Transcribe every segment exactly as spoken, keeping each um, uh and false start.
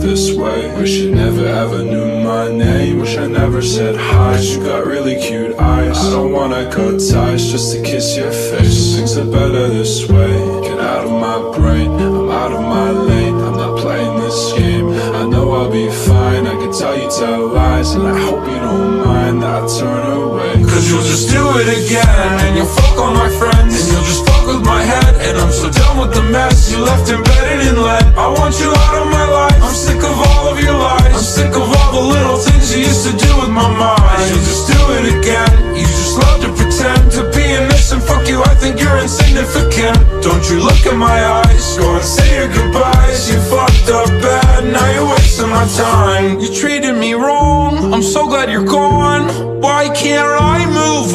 this way. Wish you never ever knew my name. Wish I never said hi, but you got really cute eyes. I don't wanna cut ties just to kiss your face. Things are better this way. Get out of my brain, I'm out of my lane. I'm not playing this game, I know I'll be fine. I can tell you tell lies, and I hope you don't mind that I turn away. Cause you'll just do it again, and you'll fuck all my friends, and you'll just fuck with my head. And I'm so done with the mess you left embedded in lead. I want you out of my life, I'm sick of all of your lies. I'm sick of all the little things you used to do with my mind. You'll just do it again, you just love to pretend to be innocent. Fuck you, I think you're insignificant. Don't you look in my eyes, go and say your goodbyes. You fucked up bad, now you're wasting my time. You treated me wrong, I'm so glad you're gone. Why can't I move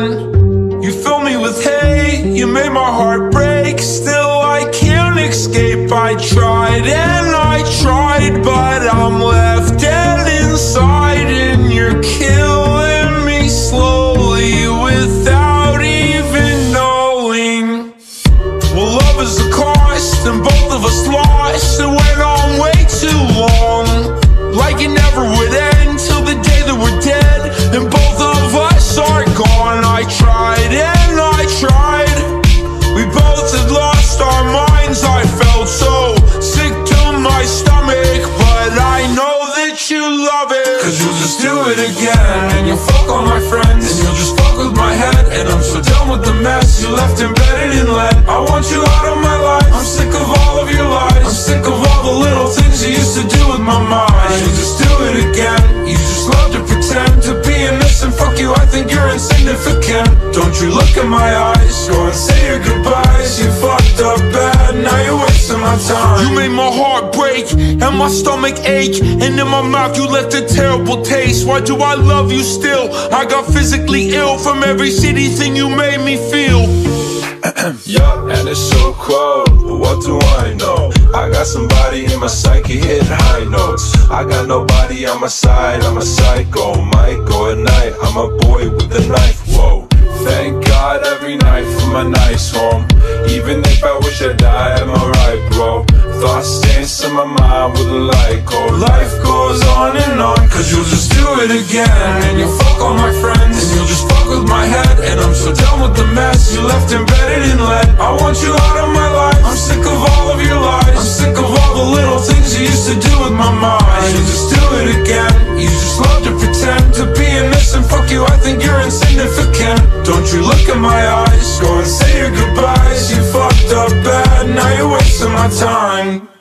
on? You filled me with hate, you made my heart break. Still I can't escape. I tried and I tried, but I'm left dead inside. And you're killing me slowly without even knowing. Well, love is a cost, and both of us lost. It went on way too long, like it never would end, till the day that we're dead and both of us are gone. I tried and I tried, we both had lost our minds. I felt so sick to my stomach, but I know that you love it. Cause you'll just do it again, and you'll fuck all my friends, and you'll just fuck with my head. And I'm so done with the mess you left embedded in lead. I want you out of my life, I'm sick of all of your lies. I'm sick of all the little things you used to do with my mind. You'll just do it again, you just love to pretend to be innocent. Fuck you, I think you're insignificant. Don't you look in my eyes, go and say your goodbyes. You fucked up bad, now you're wasting my time. You made my heart break and my stomach ache, and in my mouth you left a terrible taste. Why do I love you still? I got physically ill from every shitty thing you made me feel. Yeah, and it's so cold, but what do I know? I got somebody in my psyche hitting high notes. I got nobody on my side, I'm a psycho. Might go at night, I'm a boy with a knife, whoa. Thank God every night for my nice home. Even if I wish I died, am I right, bro? Thoughts dance in my mind with a light cold. Life goes on and on, cause you'll just do it again, and you'll fuck all my friends, and you'll just fuck with my head. And I'm so done with the mess you left embedded in lead. I want you out of my life, I'm sick of all of your lies. I'm sick of all the little things you used to do with my mind. You'll just do it again, you just love to pretend to be innocent. Fuck you, I think you're insignificant. Don't you look in my eyes, go and say your goodbyes. You fucked up bad, now you're wasting my time.